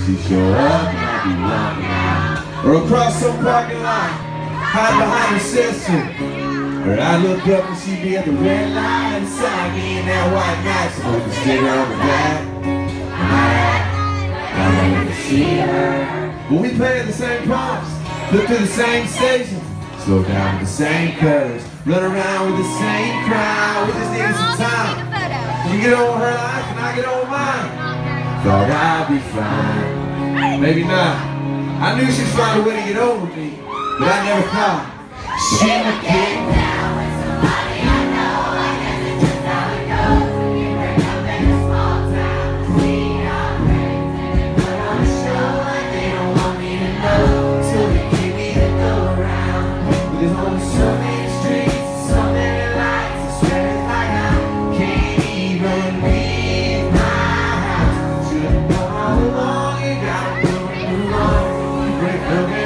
She show up and I'll be running out. Or across some parking lot, hide behind her sister. Or I'd look up and she'd be at the red light beside me in that white night, so we can stick her on the back. I never see her. But we play at the same pumps, look to the same stations, slow down with the same curves, run around with the same crowd. We just needed some time. You get over her life and I get over mine. Thought I'd be fine. Maybe not. I knew she'd find a way to get over me, but I never thought she would get me. Okay.